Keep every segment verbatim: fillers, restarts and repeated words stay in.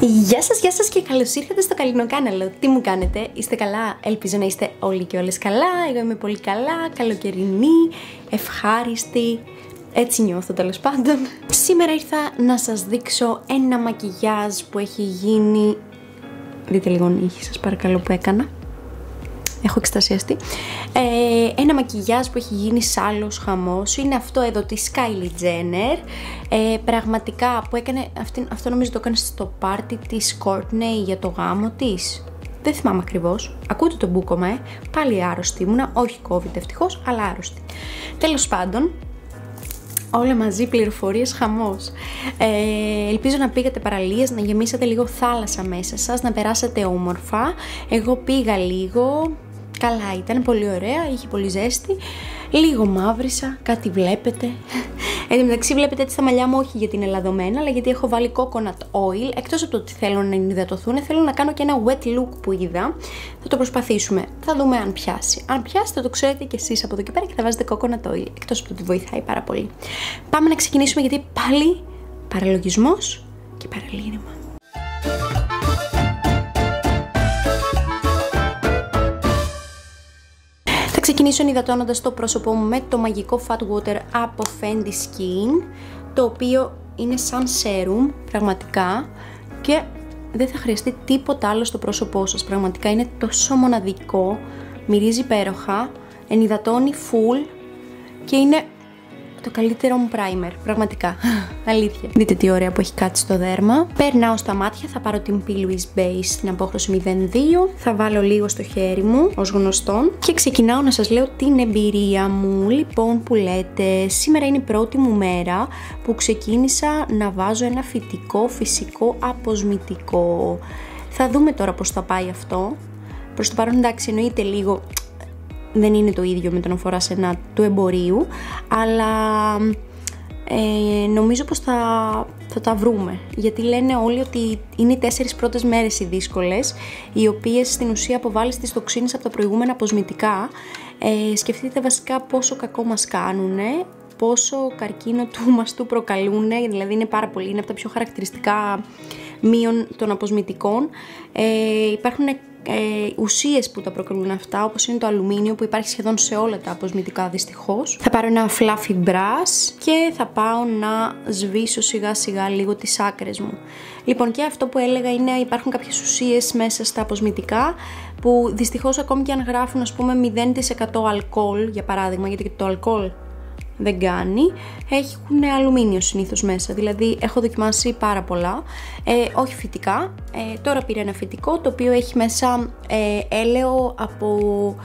Γεια σας, γεια σας και καλώς ήρθατε στο Καλλινοκάναλο. Τι μου κάνετε, είστε καλά? Ελπίζω να είστε όλοι και όλες καλά. Εγώ είμαι πολύ καλά, καλοκαιρινή, ευχάριστη. Έτσι νιώθω τέλος πάντων. Σήμερα ήρθα να σας δείξω ένα μακιγιάζ που έχει γίνει. Δείτε λίγο νύχη σας παρακαλώ που έκανα. Έχω εξτασιαστεί. Ε, ένα μακιγιάζ που έχει γίνει σάλος χαμός. Είναι αυτό εδώ της Kylie Jenner. Ε, πραγματικά που έκανε. Αυτή, αυτό νομίζω το έκανε στο πάρτι της Courtney για το γάμο της. Δεν θυμάμαι ακριβώς. Ακούτε το μπούκομα, ε. Πάλι άρρωστη ήμουνα. Όχι COVID ευτυχώς, αλλά άρρωστη. Τέλος πάντων. Όλα μαζί, πληροφορίες, χαμός. Ε, ελπίζω να πήγατε παραλίες, να γεμίσατε λίγο θάλασσα μέσα σας, να περάσατε όμορφα. Εγώ πήγα λίγο, καλά ήταν, πολύ ωραία, είχε πολύ ζέστη. Λίγο μαύρισα, κάτι βλέπετε. Εν τω μεταξύ βλέπετε έτσι τα μαλλιά μου, όχι γιατί είναι λαδωμένα, αλλά γιατί έχω βάλει coconut oil. Εκτός από το ότι θέλω να ενυδατωθούν, θέλω να κάνω και ένα wet look που είδα. Θα το προσπαθήσουμε, θα δούμε αν πιάσει. Αν πιάσει θα το ξέρετε κι εσείς από εδώ και πέρα και θα βάζετε coconut oil. Εκτός από το ότι βοηθάει πάρα πολύ. Πάμε να ξεκινήσουμε γιατί πάλι παραλογισμός και παραλήρημα. Θα ξεκινήσω ενυδατώνοντας το πρόσωπό μου με το μαγικό Fat Water από Fendi Skin, το οποίο είναι σαν serum πραγματικά και δεν θα χρειαστεί τίποτα άλλο στο πρόσωπό σας. Πραγματικά είναι τόσο μοναδικό, μυρίζει υπέροχα, ενυδατώνει full και είναι το καλύτερο μου primer, πραγματικά, αλήθεια. Δείτε τι ωραία που έχει κάτσει στο δέρμα. Περνάω στα μάτια, θα πάρω την P. Louise Base στην απόχρωση μηδέν δύο. Θα βάλω λίγο στο χέρι μου, ως γνωστόν. Και ξεκινάω να σας λέω την εμπειρία μου. Λοιπόν, που λέτε, σήμερα είναι η πρώτη μου μέρα που ξεκίνησα να βάζω ένα φυτικό, φυσικό αποσμητικό. Θα δούμε τώρα πώς θα πάει αυτό. Προς το παρόν, εντάξει, εννοείται λίγο. Δεν είναι το ίδιο με το να φοράς ένα του εμπορίου, αλλά ε, νομίζω πως θα, θα τα βρούμε. Γιατί λένε όλοι ότι είναι οι τέσσερις πρώτες μέρες οι δύσκολες, οι οποίες στην ουσία αποβάλλεις τις τοξίνες από τα προηγούμενα αποσμητικά. Ε, σκεφτείτε βασικά πόσο κακό μας κάνουνε, πόσο καρκίνο του μαστού προκαλούνε, δηλαδή είναι πάρα πολύ, είναι από τα πιο χαρακτηριστικά μείον των αποσμητικών. Ε, υπάρχουν Ε, ουσίες που τα προκαλούν αυτά, όπως είναι το αλουμίνιο που υπάρχει σχεδόν σε όλα τα αποσμητικά δυστυχώς. Θα πάρω ένα fluffy brush και θα πάω να σβήσω σιγά σιγά λίγο τις άκρες μου. Λοιπόν, και αυτό που έλεγα είναι υπάρχουν κάποιες ουσίες μέσα στα αποσμητικά που δυστυχώς ακόμη και αν γράφουν ας πούμε μηδέν τοις εκατό αλκοόλ για παράδειγμα, γιατί και το αλκοόλ δεν κάνει, έχουν αλουμίνιο συνήθως μέσα, δηλαδή έχω δοκιμάσει πάρα πολλά, ε, όχι φυτικά, ε, τώρα πήρα ένα φυτικό το οποίο έχει μέσα ε, έλαιο από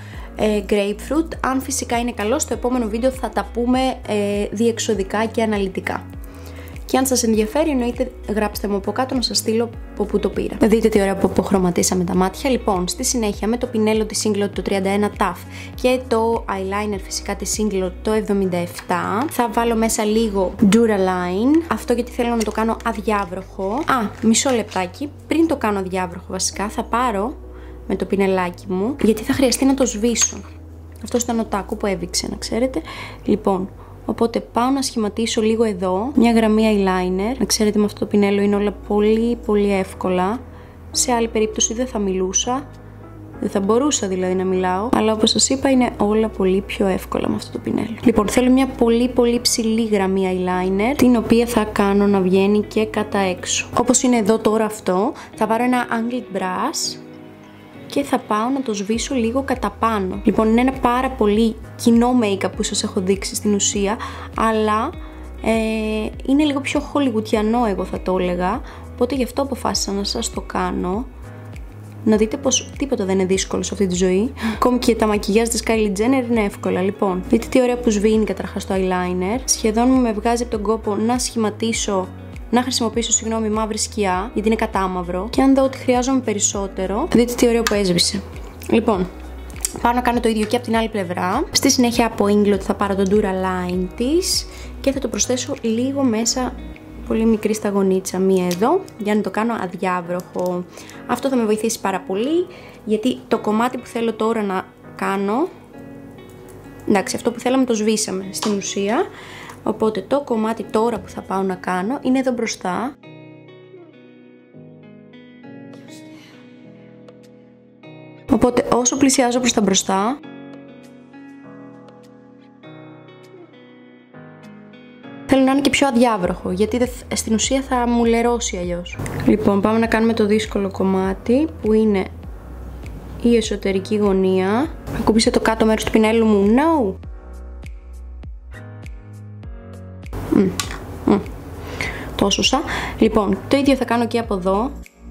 ε, grapefruit, αν φυσικά είναι καλό στο επόμενο βίντεο θα τα πούμε ε, διεξοδικά και αναλυτικά. Και αν σας ενδιαφέρει, εννοείται γράψτε μου από κάτω να σας στείλω από πού το πήρα. Δείτε τι ωραία που αποχρωματίσαμε τα μάτια. Λοιπόν, στη συνέχεια με το πινέλο της Inglot το τριάντα ένα ταφ και το eyeliner φυσικά της Inglot το εβδομήντα επτά θα βάλω μέσα λίγο Duraline. Αυτό γιατί θέλω να το κάνω αδιάβροχο. Α, μισό λεπτάκι. Πριν το κάνω αδιάβροχο βασικά θα πάρω με το πινελάκι μου, γιατί θα χρειαστεί να το σβήσω. Αυτό ήταν ο τάκο που έβηξε, να ξέρετε. Λοιπόν, οπότε πάω να σχηματίσω λίγο εδώ μια γραμμή eyeliner. Να ξέρετε με αυτό το πινέλο είναι όλα πολύ πολύ εύκολα. Σε άλλη περίπτωση δεν θα μιλούσα. Δεν θα μπορούσα δηλαδή να μιλάω. Αλλά όπως σας είπα είναι όλα πολύ πιο εύκολα με αυτό το πινέλο. Λοιπόν, θέλω μια πολύ πολύ ψηλή γραμμή eyeliner, την οποία θα κάνω να βγαίνει και κατά έξω. Όπως είναι εδώ τώρα αυτό, θα πάρω ένα angled brush και θα πάω να το σβήσω λίγο κατά πάνω. Λοιπόν, είναι ένα πάρα πολύ κοινό make-up που σας έχω δείξει στην ουσία, αλλά ε, είναι λίγο πιο χολιγουτιανό εγώ θα το έλεγα, οπότε γι' αυτό αποφάσισα να σας το κάνω. Να δείτε πως τίποτα δεν είναι δύσκολο σε αυτή τη ζωή. Ακόμη και τα μακιγιάζ της Kylie Jenner είναι εύκολα. Λοιπόν, δείτε τι ωραία που σβήνει καταρχάς το eyeliner. Σχεδόν με βγάζει από τον κόπο να σχηματίσω, να χρησιμοποιήσω συγγνώμη μαύρη σκιά, γιατί είναι κατάμαυρο. Και αν δω ότι χρειάζομαι περισσότερο, δείτε τι ωραίο που έσβησε. Λοιπόν, πάω να κάνω το ίδιο και από την άλλη πλευρά. Στη συνέχεια από Inglot θα πάρω το Duraline της και θα το προσθέσω λίγο μέσα, πολύ μικρή σταγονίτσα, μία εδώ, για να το κάνω αδιάβροχο. Αυτό θα με βοηθήσει πάρα πολύ, γιατί το κομμάτι που θέλω τώρα να κάνω, εντάξει, αυτό που θέλαμε το σβήσαμε στην ουσία. Οπότε το κομμάτι τώρα που θα πάω να κάνω είναι εδώ μπροστά. Οπότε όσο πλησιάζω προς τα μπροστά, θέλω να είναι και πιο αδιάβροχο, γιατί δε, στην ουσία θα μου λερώσει αλλιώς. Λοιπόν, πάμε να κάνουμε το δύσκολο κομμάτι, που είναι η εσωτερική γωνία. Ακούμπησε το κάτω μέρος του πινέλου μου. No! Mm. Mm. Τόσο σα. Λοιπόν, το ίδιο θα κάνω και από εδώ.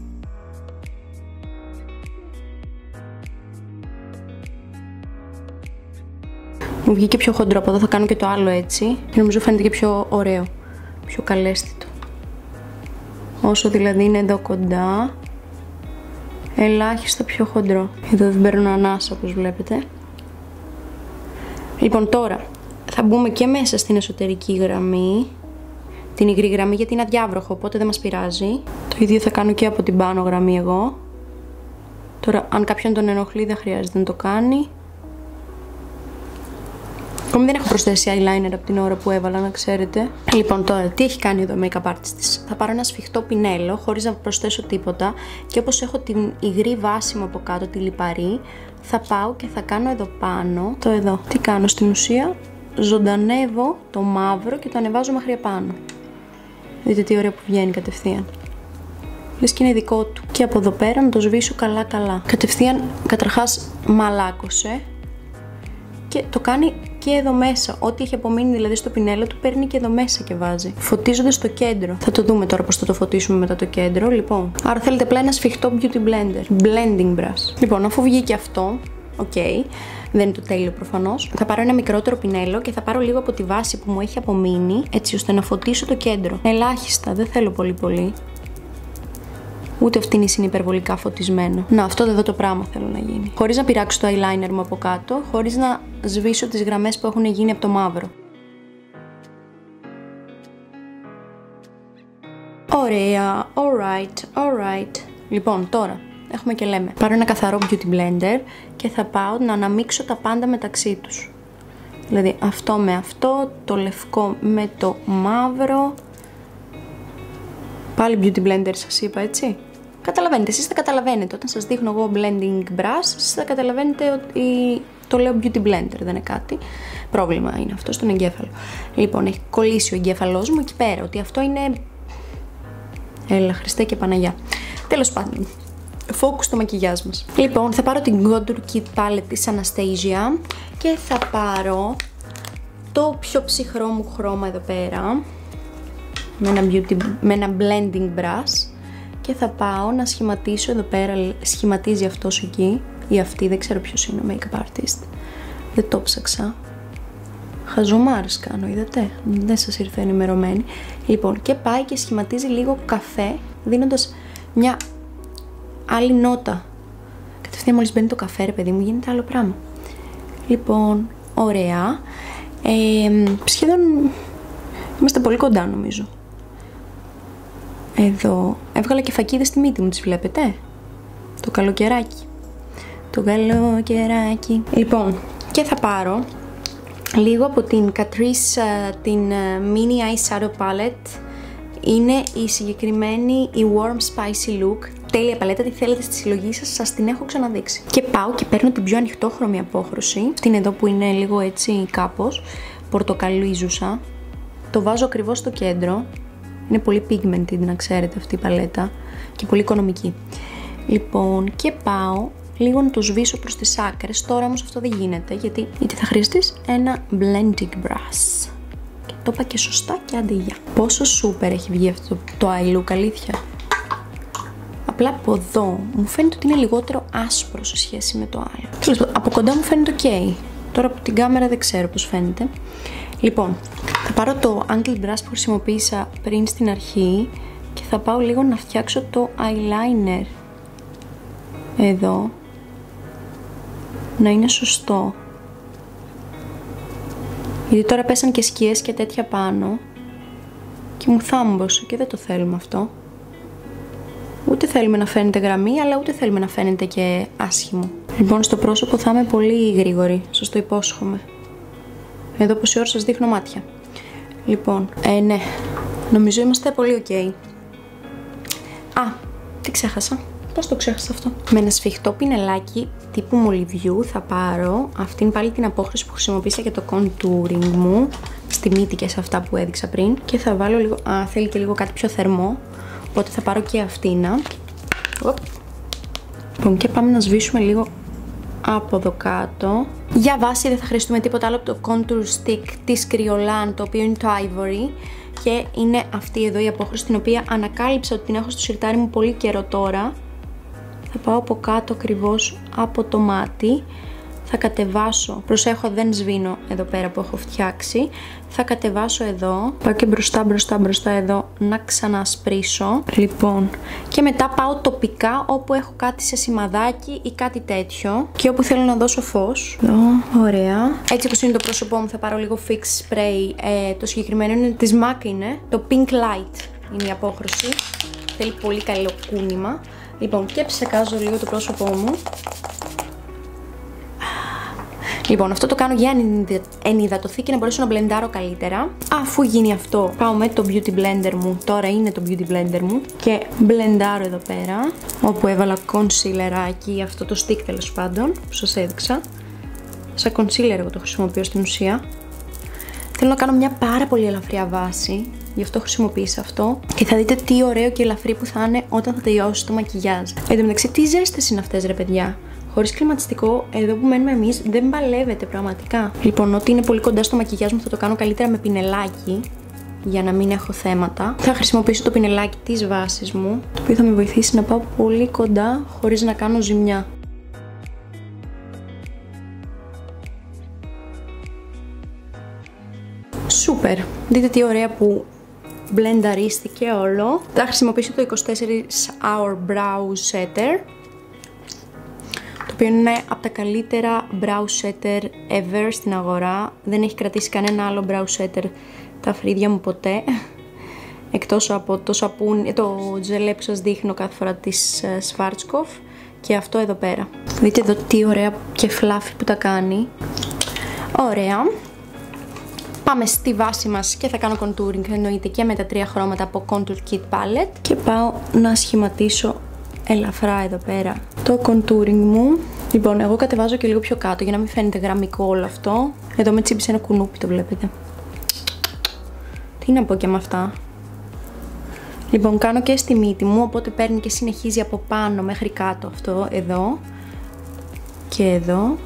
Μου βγήκε πιο χοντρό, από εδώ θα κάνω και το άλλο έτσι. Και νομίζω φαίνεται και πιο ωραίο, πιο καλέσθητο. Όσο δηλαδή είναι εδώ κοντά, ελάχιστα πιο χοντρό. Εδώ δεν παίρνω ανάσα όπως βλέπετε. Λοιπόν, τώρα θα μπούμε και μέσα στην εσωτερική γραμμή. Την υγρή γραμμή, γιατί είναι αδιάβροχο, οπότε δεν μας πειράζει. Το ίδιο θα κάνω και από την πάνω γραμμή εγώ. Τώρα, αν κάποιον τον ενοχλεί, δεν χρειάζεται να το κάνει. Ακόμη δεν έχω προσθέσει eyeliner από την ώρα που έβαλα, να ξέρετε. Λοιπόν, τώρα, τι έχει κάνει εδώ ο make-up artist της. Θα πάρω ένα σφιχτό πινέλο, χωρίς να προσθέσω τίποτα. Και όπως έχω την υγρή βάση μου από κάτω, τη λιπαρή, θα πάω και θα κάνω εδώ πάνω, το εδώ. Τι κάνω στην ουσία, ζωντανεύω το μαύρο και το ανεβάζω μέχρι επάνω. Δείτε τι ωραία που βγαίνει κατευθείαν. Λες και είναι δικό του. Και από εδώ πέρα να το σβήσω καλά καλά. Κατευθείαν, καταρχάς μαλάκωσε. Και το κάνει και εδώ μέσα. Ό,τι έχει απομείνει δηλαδή στο πινέλο του, παίρνει και εδώ μέσα και βάζει. Φωτίζονται στο κέντρο. Θα το δούμε τώρα πώς θα το φωτίσουμε μετά το κέντρο. Λοιπόν, άρα θέλετε απλά ένα σφιχτό beauty blender. Blending brush. Λοιπόν, αφού βγήκε αυτό, οκ, okay, δεν είναι το τέλειο προφανώς. Θα πάρω ένα μικρότερο πινέλο και θα πάρω λίγο από τη βάση που μου έχει απομείνει, έτσι ώστε να φωτίσω το κέντρο. Ελάχιστα, δεν θέλω πολύ πολύ. Ούτε αυτήν είναι υπερβολικά φωτισμένο. Να, αυτό εδώ το πράγμα θέλω να γίνει. Χωρίς να πειράξω το eyeliner μου από κάτω, χωρίς να σβήσω τις γραμμές που έχουν γίνει από το μαύρο. Ωραία, alright, alright. Λοιπόν, τώρα έχουμε και λέμε. Πάρω ένα καθαρό beauty blender και θα πάω να αναμίξω τα πάντα μεταξύ τους. Δηλαδή αυτό με αυτό, το λευκό με το μαύρο. Πάλι beauty blender σας είπα, έτσι. Καταλαβαίνετε, εσείς θα καταλαβαίνετε. Όταν σας δείχνω εγώ blending brush, εσείς θα καταλαβαίνετε ότι το λέω beauty blender, δεν είναι κάτι. Πρόβλημα είναι αυτό στον εγκέφαλο. Λοιπόν, έχει κολλήσει ο εγκέφαλός μου εκεί πέρα, ότι αυτό είναι... Έλα, Χριστέ και Παναγιά. Τέλος πάντων, focus στο μακιγιάζ μας. Λοιπόν, θα πάρω την Contour Kit Palette της Anastasia και θα πάρω το πιο ψυχρό μου χρώμα εδώ πέρα, με ένα, beauty, με ένα blending brush, και θα πάω να σχηματίσω εδώ πέρα. Σχηματίζει αυτός εκεί ή αυτή, δεν ξέρω ποιος είναι ο make-up artist, δεν το ψάξα. Χαζομάρες κάνω, είδατε, δεν σας ήρθε ενημερωμένη. Λοιπόν, και πάει και σχηματίζει λίγο καφέ, δίνοντας μια άλλη νότα. Κατευθείαν μόλις μπαίνει το καφέ, ρε παιδί μου, γίνεται άλλο πράγμα. Λοιπόν, ωραία. Ε, σχεδόν είμαστε πολύ κοντά νομίζω. Εδώ έβγαλα και φακίδες στη μύτη μου, τις βλέπετε? Το καλοκαιράκι. Το καλοκαιράκι. Λοιπόν, και θα πάρω λίγο από την Catrice, την Mini Eyeshadow Palette. Είναι η συγκεκριμένη, η Warm Spicy Look. Τέλεια παλέτα, τι θέλετε στη συλλογή σας, σας την έχω ξαναδείξει. Και πάω και παίρνω την πιο ανοιχτόχρωμη απόχρωση. Αυτή είναι εδώ που είναι λίγο έτσι κάπως πορτοκαλίζουσα. Το βάζω ακριβώς στο κέντρο. Είναι πολύ pigmented, να ξέρετε, αυτή η παλέτα. Και πολύ οικονομική. Λοιπόν, και πάω λίγο να το σβήσω προς τις άκρες. Τώρα όμως αυτό δεν γίνεται, γιατί, γιατί θα χρειαστείς ένα blending brush. Και το είπα και σωστά και άντε γεια. Πόσο super έχει βγει αυτό το, το eye look, αλήθεια. Απλά από εδώ μου φαίνεται ότι είναι λιγότερο άσπρο σε σχέση με το άλλο. Από κοντά μου φαίνεται ok. Τώρα από την κάμερα δεν ξέρω πώς φαίνεται. Λοιπόν, θα πάρω το angled brush που χρησιμοποίησα πριν στην αρχή και θα πάω λίγο να φτιάξω το eyeliner εδώ, να είναι σωστό, γιατί τώρα πέσαν και σκιές και τέτοια πάνω και μου θάμπωσε και δεν το θέλουμε αυτό. Ούτε θέλουμε να φαίνεται γραμμή, αλλά ούτε θέλουμε να φαίνεται και άσχημο. Λοιπόν, στο πρόσωπο θα είμαι πολύ γρήγορη, σας το υπόσχομαι. Εδώ πόση ώρα σας δείχνω μάτια. Λοιπόν, ε, ναι, νομίζω είμαστε πολύ ok. Α, τι ξέχασα. Πώς το ξέχασα αυτό. Με ένα σφιχτό πινελάκι τύπου μολυβιού θα πάρω αυτήν πάλι την απόχρωση που χρησιμοποίησα για το contouring μου, στη μύτη και σε αυτά που έδειξα πριν. Και θα βάλω λίγο, α, θέλει και λίγο κάτι πιο θερμό, οπότε θα πάρω και αυτήνα. Λοιπόν, και πάμε να σβήσουμε λίγο από εδώ κάτω. Για βάση δεν θα χρειαστούμε τίποτα άλλο από το contour stick της Kryolan, το οποίο είναι το Ivory. Και είναι αυτή εδώ η απόχρωση, την οποία ανακάλυψα ότι την έχω στο σιρτάρι μου πολύ καιρό τώρα. Θα πάω από κάτω ακριβώς από το μάτι. Θα κατεβάσω, προσέχω δεν σβήνω εδώ πέρα που έχω φτιάξει. Θα κατεβάσω εδώ, πάω και μπροστά μπροστά μπροστά εδώ να ξανασπρίσω. Λοιπόν, και μετά πάω τοπικά όπου έχω κάτι σε σημαδάκι ή κάτι τέτοιο. Και όπου θέλω να δώσω φως. Εδώ, ωραία. Έτσι όπως είναι το πρόσωπό μου θα πάρω λίγο fix spray. Ε, το συγκεκριμένο είναι της MAC είναι, το Pink Light είναι η απόχρωση. Θέλει πολύ καλό κούνημα. Λοιπόν, και ψεκάζω λίγο το πρόσωπό μου. Λοιπόν, αυτό το κάνω για να ενυδατωθεί και να μπορέσω να μπλεντάρω καλύτερα. Αφού γίνει αυτό, πάω με το beauty blender μου. Τώρα είναι το beauty blender μου. Και μπλεντάρω εδώ πέρα. Όπου έβαλα κονσίλεράκι, αυτό το stick τέλος πάντων, που σας έδειξα. Σαν κονσίλερ εγώ το χρησιμοποιώ στην ουσία. Θέλω να κάνω μια πάρα πολύ ελαφριά βάση. Γι' αυτό χρησιμοποίησα αυτό. Και θα δείτε τι ωραίο και ελαφρύ που θα είναι όταν θα τελειώσει το μακιγιάζ. Εν τω μεταξύ, τι ζέστες είναι αυτές, ρε παιδιά. Χωρίς κλιματιστικό, εδώ που μένουμε εμείς, δεν παλεύεται πραγματικά. Λοιπόν, ό,τι είναι πολύ κοντά στο μακιγιάζ μου θα το κάνω καλύτερα με πινελάκι, για να μην έχω θέματα. Θα χρησιμοποιήσω το πινελάκι της βάσης μου, το οποίο θα με βοηθήσει να πάω πολύ κοντά χωρίς να κάνω ζημιά. Σούπερ! Δείτε τι ωραία που μπλενταρίστηκε όλο. Θα χρησιμοποιήσω το είκοσι τέσσερα hour brow setter, το οποίο είναι από τα καλύτερα brow setter ever στην αγορά. Δεν έχει κρατήσει κανένα άλλο brow setter τα φρύδια μου ποτέ, εκτός από το σαπούνι, το τζελέ που σας δείχνω κάθε φορά της Schwarzkopf και αυτό εδώ πέρα. Δείτε εδώ τι ωραία και fluffy που τα κάνει. Ωραία. Πάμε στη βάση μας και θα κάνω contouring, εννοείται, και με τα τρία χρώματα από Contour Kit Palette. Και πάω να σχηματίσω ελαφρά εδώ πέρα το contouring μου. Λοιπόν, εγώ κατεβάζω και λίγο πιο κάτω για να μην φαίνεται γραμμικό όλο αυτό. Εδώ με τσίπησε ένα κουνούπι, το βλέπετε. Τι να πω και με αυτά. Λοιπόν, κάνω και στη μύτη μου, οπότε παίρνει και συνεχίζει από πάνω μέχρι κάτω αυτό, εδώ και εδώ.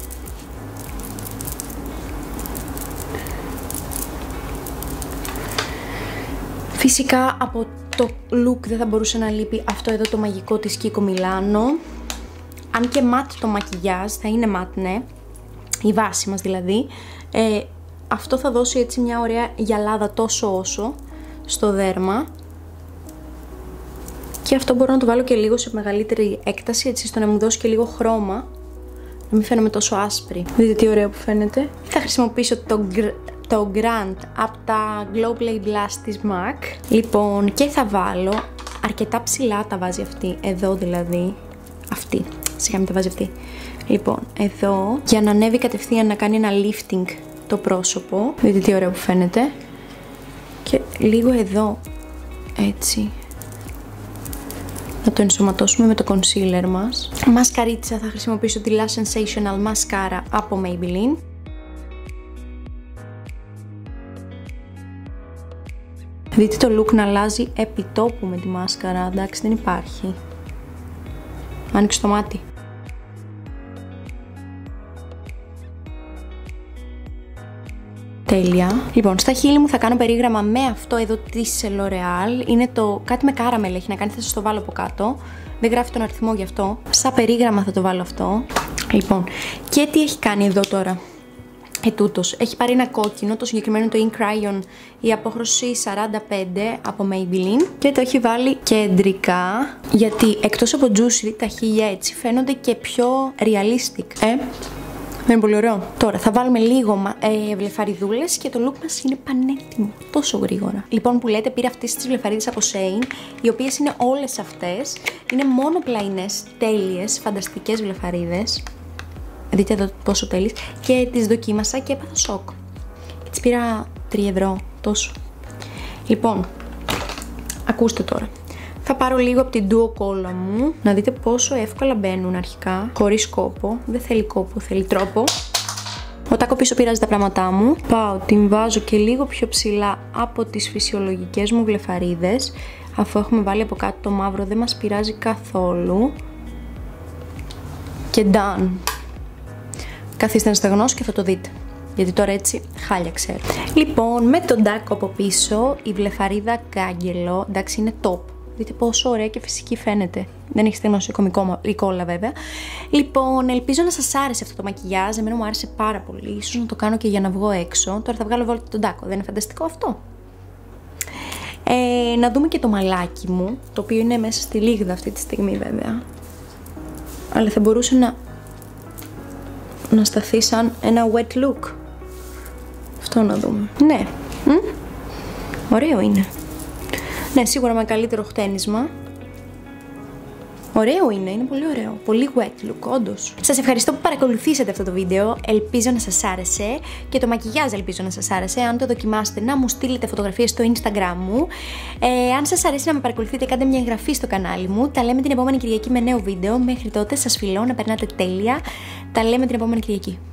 Φυσικά από το look δεν θα μπορούσε να λείπει αυτό εδώ το μαγικό της Kiko Milano. Αν και ματ το μακιγιάζ, θα είναι ματ, ναι, η βάση μας δηλαδή. Ε, αυτό θα δώσει έτσι μια ωραία γυαλάδα τόσο όσο στο δέρμα. Και αυτό μπορώ να το βάλω και λίγο σε μεγαλύτερη έκταση, έτσι ώστε να μου δώσει και λίγο χρώμα, να μην φαίνομαι τόσο άσπρη. Δείτε τι ωραίο που φαίνεται. Θα χρησιμοποιήσω το, το Grand από τα Glow Play Blast της MAC. Λοιπόν, και θα βάλω αρκετά ψηλά, τα βάζει αυτή, εδώ δηλαδή, αυτή, σιγά μην τα βάζει αυτή. Λοιπόν, εδώ, για να ανέβει κατευθείαν να κάνει ένα lifting το πρόσωπο. Δείτε τι ωραίο που φαίνεται. Και λίγο εδώ, έτσι, να το ενσωματώσουμε με το concealer μας. Μασκαρίτσα, θα χρησιμοποιήσω τη Lash Sensational Mascara από Maybelline. Δείτε το look να αλλάζει επί τόπου με τη μάσκαρα, εντάξει, δεν υπάρχει. Άνοιξε το μάτι. Τέλεια. Λοιπόν, στα χείλη μου θα κάνω περίγραμμα με αυτό εδώ της L'Oreal. Είναι το κάτι με caramel έχει να κάνει, θα σας το βάλω από κάτω. Δεν γράφει τον αριθμό γι' αυτό. Σαν περίγραμμα θα το βάλω αυτό. Λοιπόν, και τι έχει κάνει εδώ τώρα ετούτος. Έχει πάρει ένα κόκκινο, το συγκεκριμένο το Ink Crayon, η απόχρωση σαράντα πέντε από Maybelline, και το έχει βάλει κεντρικά, γιατί εκτός από juicy τα χείλια έτσι φαίνονται και πιο realistic. Ε, δεν είναι πολύ ωραίο. Τώρα θα βάλουμε λίγο ε, βλεφαριδούλες και το look μας είναι πανέτοιμο. Τόσο γρήγορα. Λοιπόν, που λέτε, πήρα αυτές τις βλεφαρίδες από Shein, οι οποίες είναι όλες αυτές. Είναι μόνο πλαϊνές, τέλειες, φανταστικές βλεφαρίδες. Δείτε εδώ πόσο τέλειες. Και τις δοκίμασα και έπαθα σοκ. Και τις πήρα τρία ευρώ, τόσο. Λοιπόν, ακούστε τώρα. Θα πάρω λίγο από την Duo κόλλα μου. Να δείτε πόσο εύκολα μπαίνουν αρχικά. Χωρίς κόπο. Δεν θέλει κόπο, θέλει τρόπο. Ο τάκο πίσω πειράζει τα πράγματά μου. Πάω, την βάζω και λίγο πιο ψηλά από τις φυσιολογικές μου βλεφαρίδες. Αφού έχουμε βάλει από κάτω το μαύρο, δεν μας πειράζει καθόλου. Και done. Καθίστε να στεγνώσω και θα το δείτε. Γιατί τώρα έτσι χάλια ξέρω. Λοιπόν, με τον τάκο από πίσω, η βλεφαρίδα κάγκελο, εντάξει, είναι top. Δείτε πόσο ωραία και φυσική φαίνεται. Δεν έχει στεγνώσει η κόλλα βέβαια. Λοιπόν, ελπίζω να σας άρεσε αυτό το μακιγιάζ. Εμένα μου άρεσε πάρα πολύ. Ίσως να το κάνω και για να βγω έξω. Τώρα θα βγάλω βόλτα τον τάκο. Δεν είναι φανταστικό αυτό? Ε, να δούμε και το μαλάκι μου, το οποίο είναι μέσα στη λίγδα αυτή τη στιγμή βέβαια. Αλλά θα μπορούσε να, να σταθεί σαν ένα wet look. Αυτό να δούμε. Ναι. Μ? Ωραίο είναι. Ναι, σίγουρα με καλύτερο χτένισμα. Ωραίο είναι, είναι πολύ ωραίο. Πολύ wet look, όντως. Σας ευχαριστώ που παρακολουθήσατε αυτό το βίντεο. Ελπίζω να σας άρεσε. Και το μακιγιάζ ελπίζω να σας άρεσε. Αν το δοκιμάσετε, να μου στείλετε φωτογραφίες στο Instagram μου. Ε, αν σας αρέσει να με παρακολουθείτε, κάντε μια εγγραφή στο κανάλι μου. Τα λέμε την επόμενη Κυριακή με νέο βίντεο. Μέχρι τότε σας φιλώ, να περνάτε τέλεια. Τα λέμε την επόμενη Κυριακή.